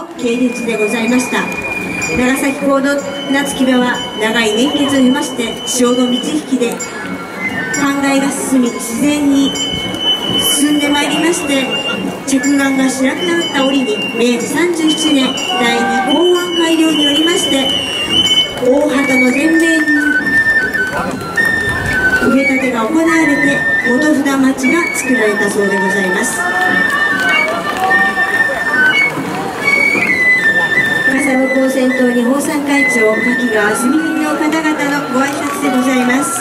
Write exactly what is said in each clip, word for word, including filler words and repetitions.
の系列でございました。長崎港の夏木場は長い年月を経まして潮の満ち引きで灌漑が進み、自然に進んでまいりまして、着岸がしなくなった折にめいじさんじゅうななねんだいに港湾改良によりまして大畑の前面に埋め立てが行われて元札町が作られたそうでございます。笠向こう先頭に奉賛会長柿川住組の方々のご挨拶でございます。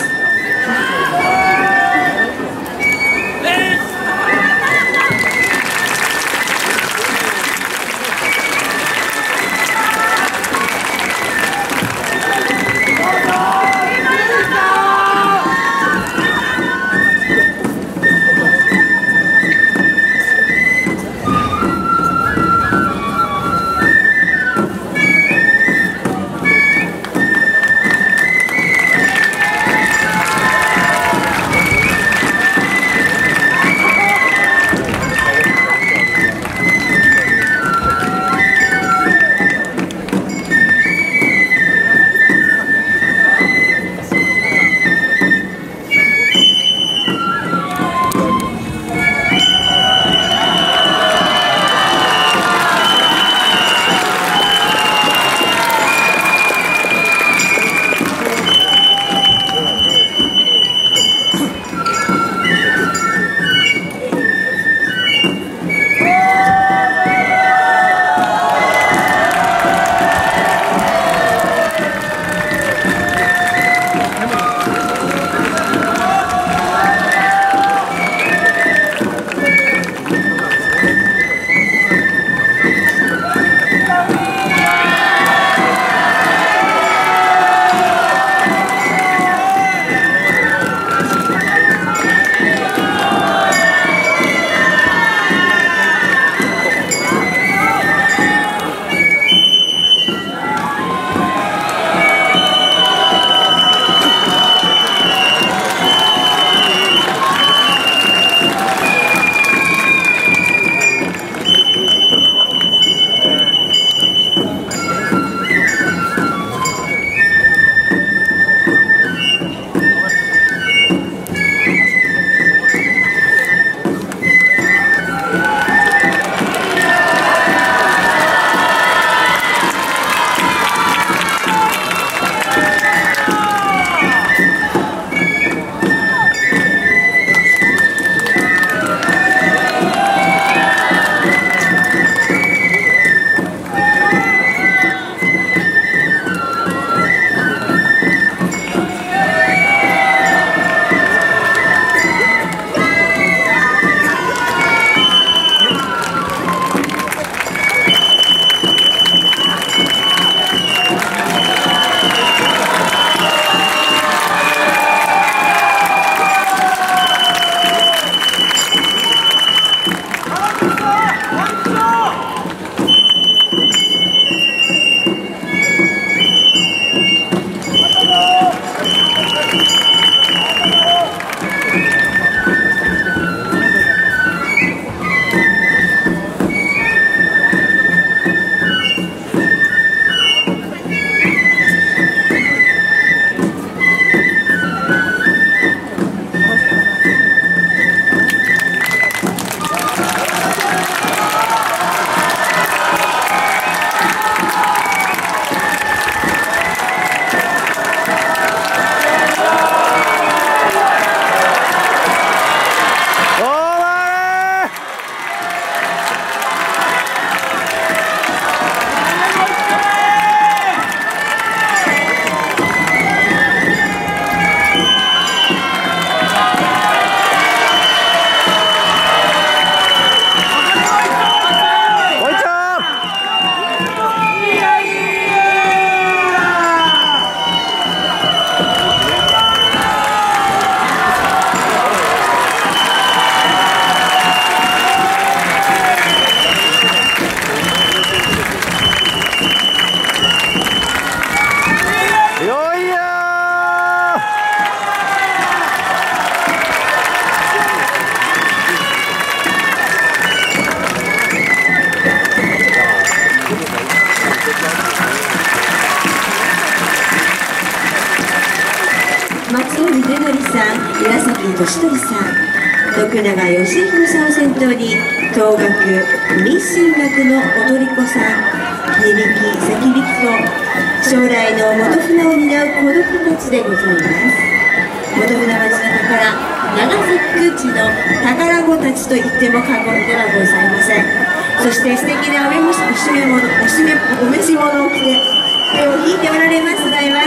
俊則さん、徳永義彦さんを先頭に東楽民進楽の踊り子さん、根引き先引きと将来の元船を担う子供たちでございます。元船町の宝、長崎口の宝子たちと言っても過言ではございません。そして素敵なお召し物、おしめお召し物を着て手を引いておられますございます。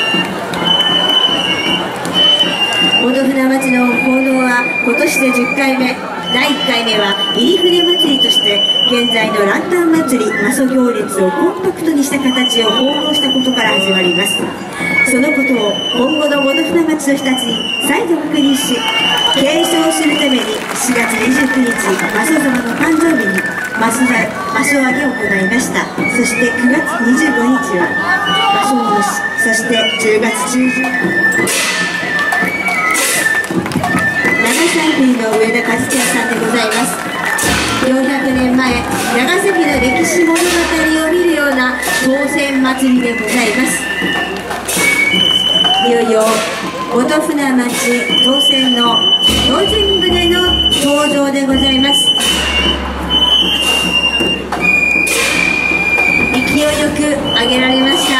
元船町の奉納は今年でじゅっかいめ、だいいっかいめは入船祭りとして現在のランタン祭りマソ行列をコンパクトにした形を奉納したことから始まります。そのことを今後の元船町の人たちに再度確認し、継承するためにしがつにじゅうくにちマソ様の誕生日にマソマソ揚げを行いました。そしてくがつにじゅうごにちはマソおろし、そしてじゅうがつちゅうじゅん長崎の上田和也さんでございます。よんひゃくねんまえ、長崎の歴史物語を見るような当選祭りでございます。いよいよ元船町当選の老人船の登場でございます。勢いよく上げられました。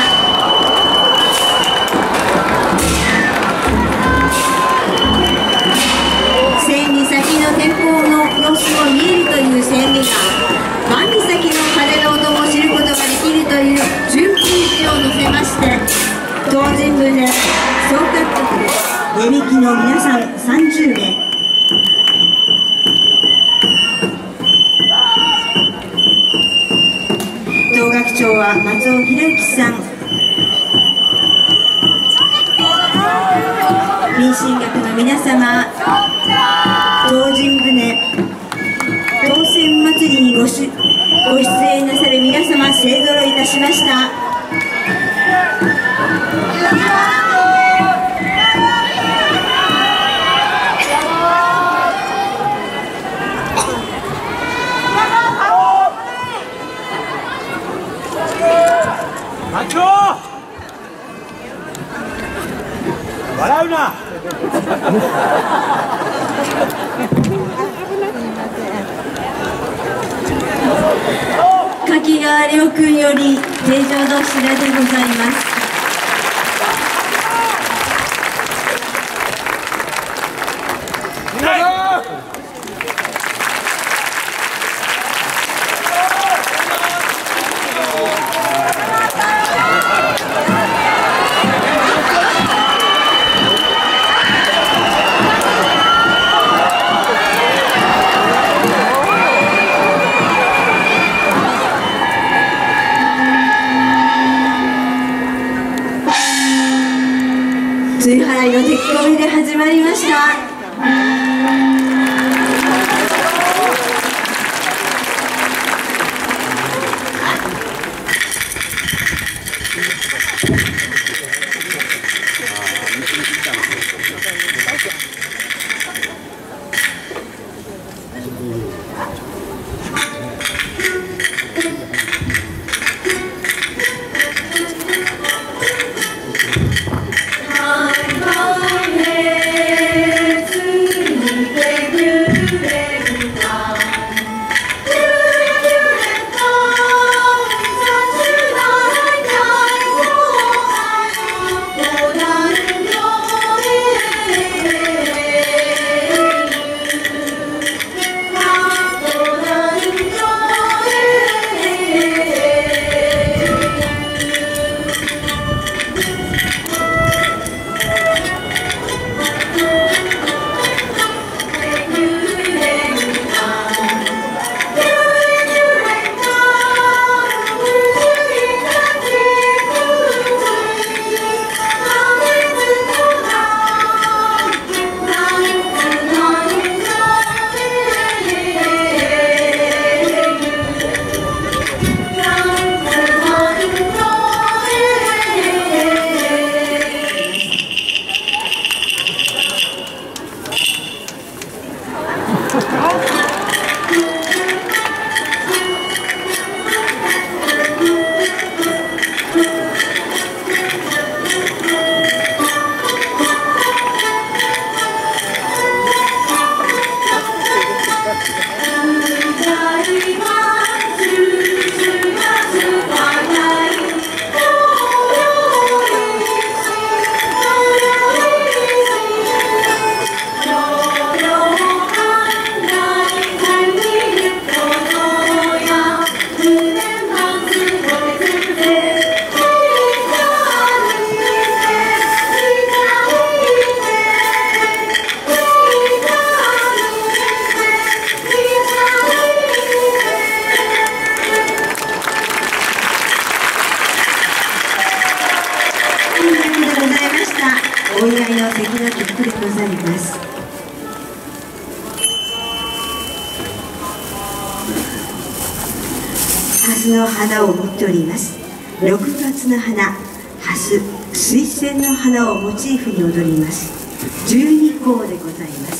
千里先の天候の様子も見えるという千里が、万里先の風の音も知ることができるという純空気を乗せまして、当人船総監督です。根引きの皆さんさんじゅうめい、東楽長は松尾博之さん、民進楽の皆様、当人船当選祭りにごしご出演なさる皆様、勢ぞろいいたしました。 笑うな。 柿川亮君より定場のお知らせでございます。追払いの手込みで始まりました。 High, high, お祝いの席の曲でございます。蓮の花を持っております。ろくがつの花、蓮、水仙の花をモチーフに踊ります。じゅうにこうでございます。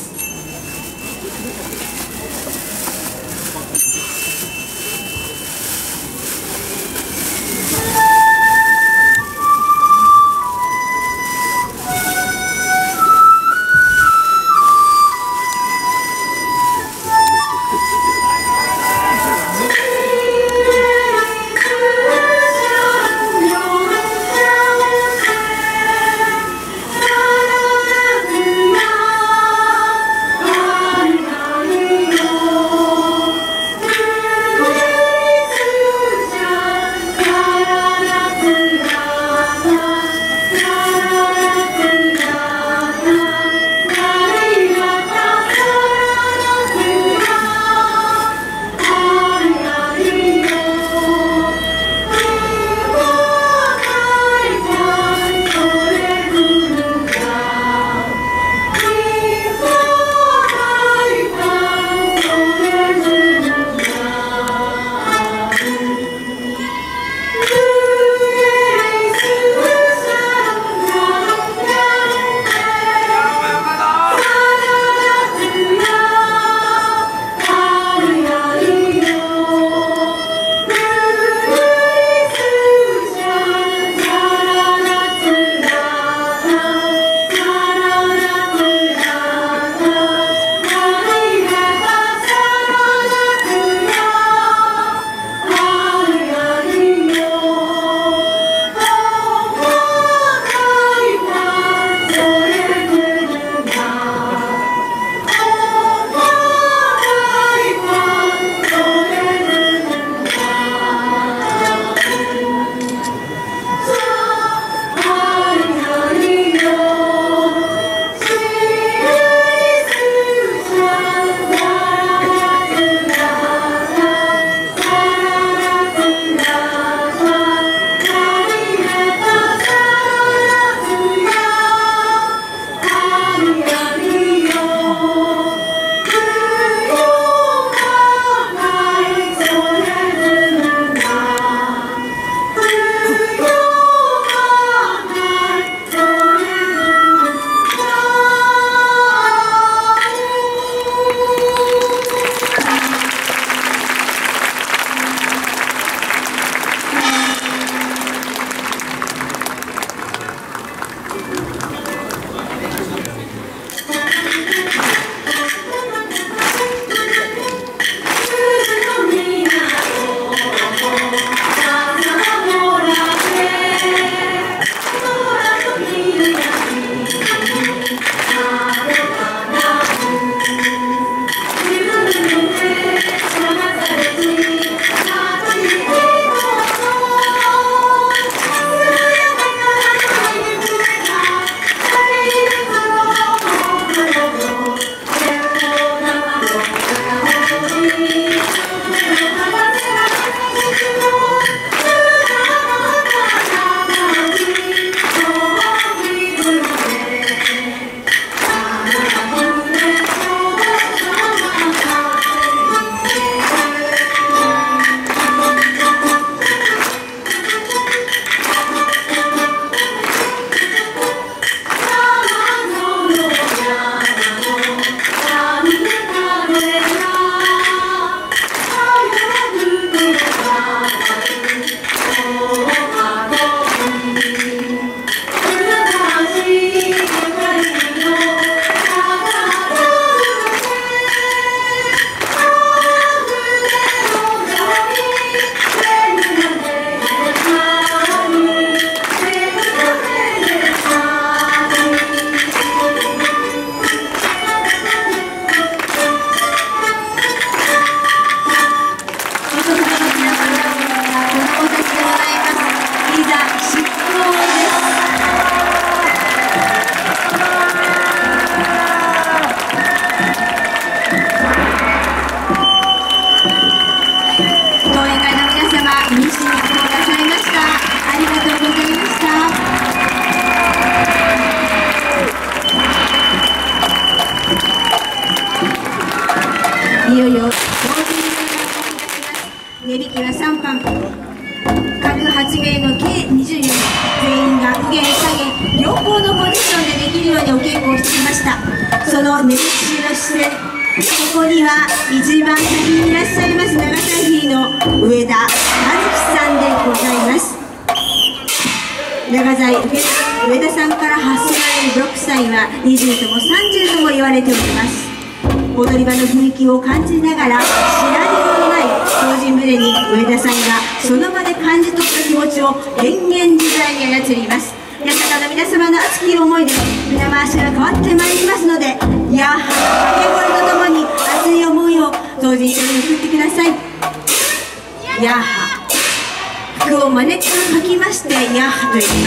ちめいの計にじゅうよにん全員が右舷左舷両方のポジションでできるようにお稽古をしていました。その練習の視線、ここには一番先にいらっしゃいます長崎の上田和樹さんでございます。長財上田さんから発せられるブロックサインはにじゅうともさんじゅうとも言われております。踊り場の雰囲気を感じながら知られようのない精進ぶれに上田さんがその場で感じ取った気持ちを変幻自在に操ります。八坂の皆様の熱き思いで船回しが変わってまいりますので、ヤッハの掛け声とともに熱い思いを同時に送ってください。ヤッハ、福を招きと書きましてヤッハと言います。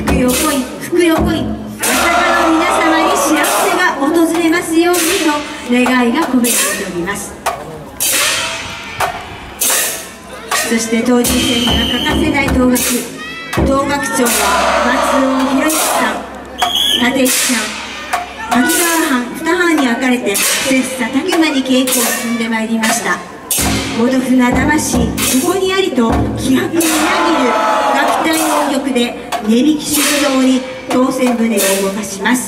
福よ来い、福よ来い、八坂の皆様に幸せが訪れますようにと願いが込められております。そして当日戦には欠かせない当楽当楽長は松尾博之さん、立石さん、滝川藩に藩に分かれて切磋琢磨に稽古を積んでまいりました。モド船魂ここにありと気迫みなぎる楽隊の音曲で値引き手とともに当船船を動かします。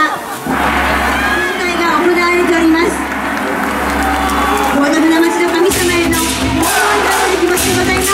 大会が行われております。幸田船町の神様への思いを祈る気持ちでございます。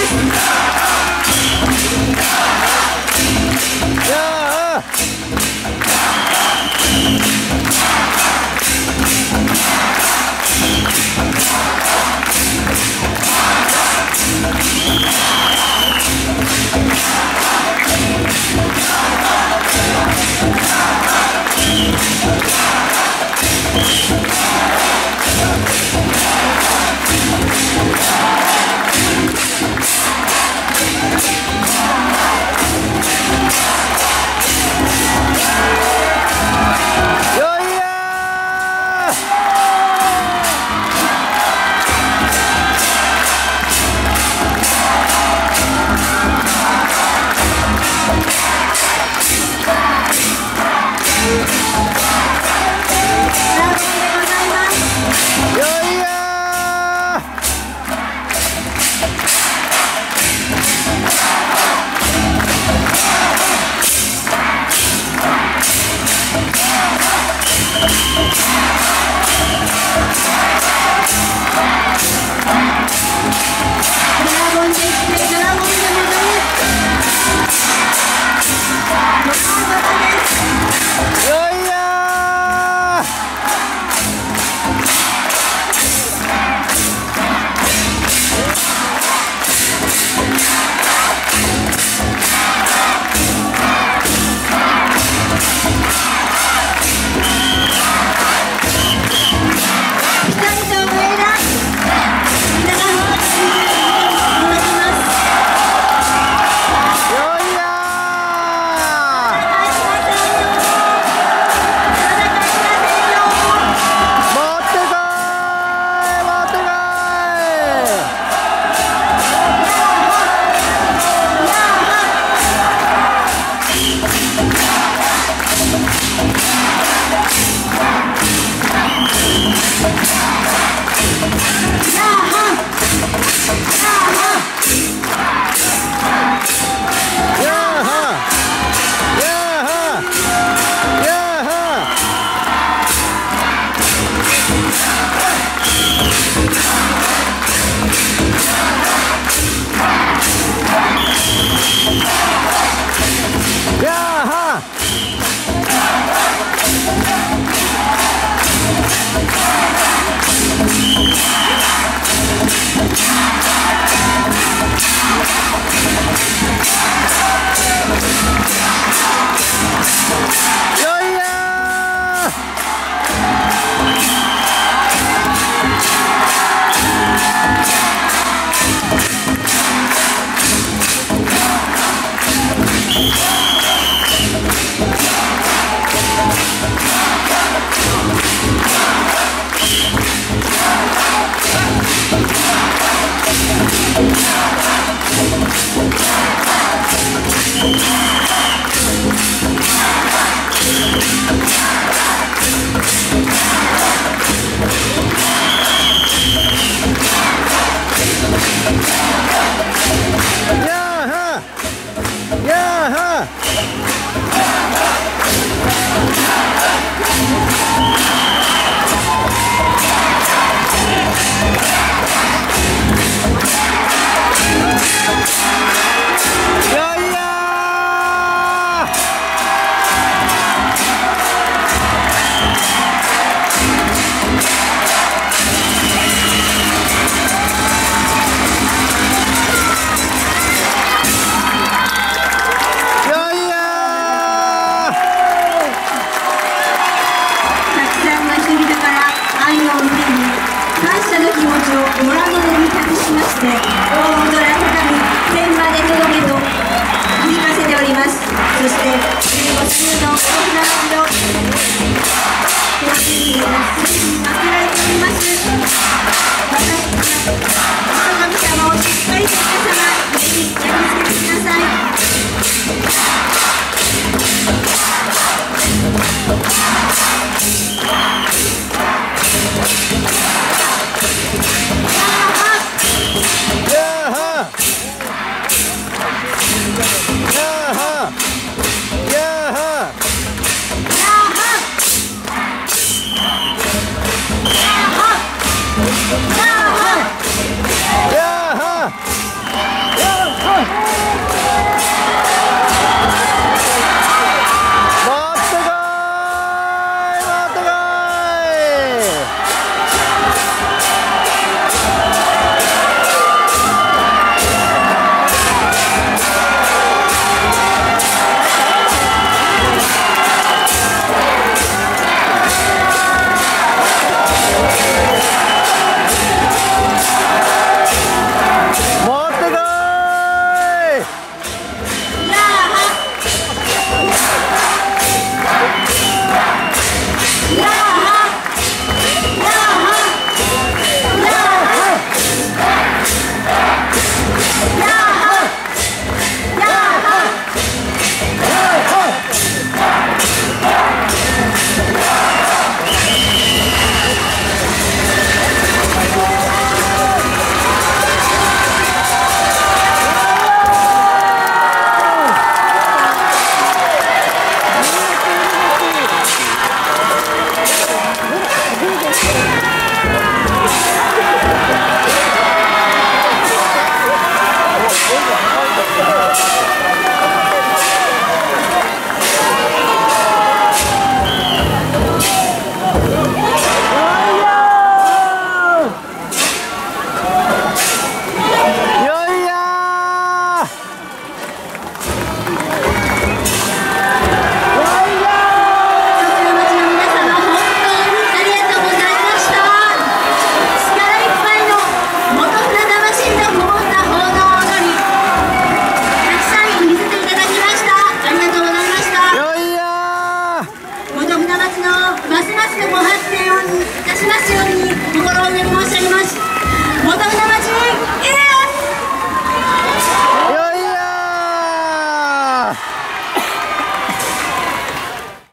ご覧のように託しまして、大空高く天まで届けと響かせております。そしてじゅうご週の大船町の